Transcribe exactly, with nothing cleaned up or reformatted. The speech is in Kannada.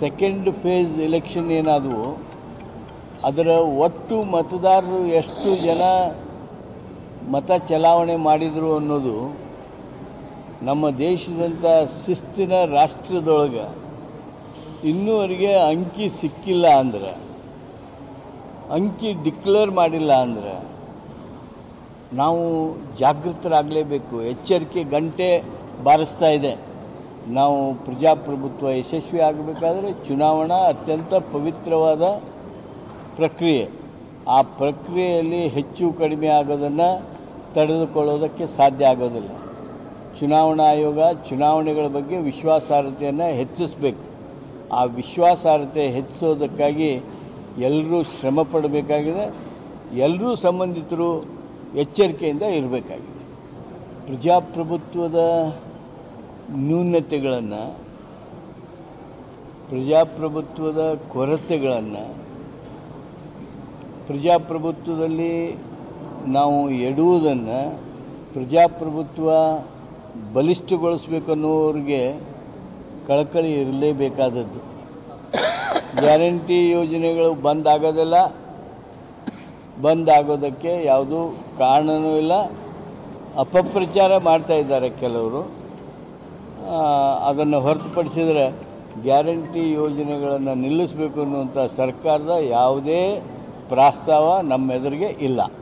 ಸೆಕೆಂಡ್ ಫೇಸ್ ಎಲೆಕ್ಷನ್ ಏನಾದವು ಅದರ ಒಟ್ಟು ಮತದಾರರು ಎಷ್ಟು ಜನ ಮತ ಚಲಾವಣೆ ಮಾಡಿದರು ಅನ್ನೋದು ನಮ್ಮ ದೇಶದಂಥ ಶಿಸ್ತಿನ ರಾಷ್ಟ್ರದೊಳಗೆ ಇನ್ನೂವರೆಗೆ ಅಂಕಿ ಸಿಕ್ಕಿಲ್ಲ ಅಂದ್ರೆ, ಅಂಕಿ ಡಿಕ್ಲೇರ್ ಮಾಡಿಲ್ಲ ಅಂದ್ರೆ ನಾವು ಜಾಗೃತರಾಗಲೇಬೇಕು. ಎಚ್ಚರಿಕೆ ಗಂಟೆ ಬಾರಿಸ್ತಾ ಇದೆ. ನಾವು ಪ್ರಜಾಪ್ರಭುತ್ವ ಯಶಸ್ವಿ ಆಗಬೇಕಾದ್ರೆ ಚುನಾವಣಾ ಅತ್ಯಂತ ಪವಿತ್ರವಾದ ಪ್ರಕ್ರಿಯೆ. ಆ ಪ್ರಕ್ರಿಯೆಯಲ್ಲಿ ಹೆಚ್ಚು ಕಡಿಮೆ ಆಗೋದನ್ನು ತಡೆದುಕೊಳ್ಳೋದಕ್ಕೆ ಸಾಧ್ಯ ಆಗೋದಿಲ್ಲ. ಚುನಾವಣಾ ಆಯೋಗ ಚುನಾವಣೆಗಳ ಬಗ್ಗೆ ವಿಶ್ವಾಸಾರ್ಹತೆಯನ್ನು ಹೆಚ್ಚಿಸಬೇಕು. ಆ ವಿಶ್ವಾಸಾರ್ಹತೆ ಹೆಚ್ಚಿಸೋದಕ್ಕಾಗಿ ಎಲ್ಲರೂ ಶ್ರಮ ಪಡಬೇಕಾಗಿದೆ. ಎಲ್ಲರೂ ಸಂಬಂಧಿತರು ಎಚ್ಚರಿಕೆಯಿಂದ ಇರಬೇಕಾಗಿದೆ. ಪ್ರಜಾಪ್ರಭುತ್ವದ ನ್ಯೂನತೆಗಳನ್ನು, ಪ್ರಜಾಪ್ರಭುತ್ವದ ಕೊರತೆಗಳನ್ನು, ಪ್ರಜಾಪ್ರಭುತ್ವದಲ್ಲಿ ನಾವು ಎಡುವುದನ್ನು, ಪ್ರಜಾಪ್ರಭುತ್ವ ಬಲಿಷ್ಠಗೊಳಿಸಬೇಕನ್ನೋರಿಗೆ ಕಳಕಳಿ ಇರಲೇಬೇಕಾದದ್ದು. ಗ್ಯಾರಂಟಿ ಯೋಜನೆಗಳು ಬಂದ್ ಆಗೋದಿಲ್ಲ, ಬಂದ್ ಆಗೋದಕ್ಕೆ ಯಾವುದೂ ಕಾರಣವೂ ಇಲ್ಲ. ಅಪಪ್ರಚಾರ ಮಾಡ್ತಾ ಇದ್ದಾರೆ ಕೆಲವರು. ಅದನ್ನು ಹೊರತುಪಡಿಸಿದರೆ ಗ್ಯಾರಂಟಿ ಯೋಜನೆಗಳನ್ನು ನಿಲ್ಲಿಸಬೇಕು ಅನ್ನುವಂಥ ಸರ್ಕಾರದ ಯಾವುದೇ ಪ್ರಸ್ತಾವ ನಮ್ಮ ಎದುರಿಗೆ ಇಲ್ಲ.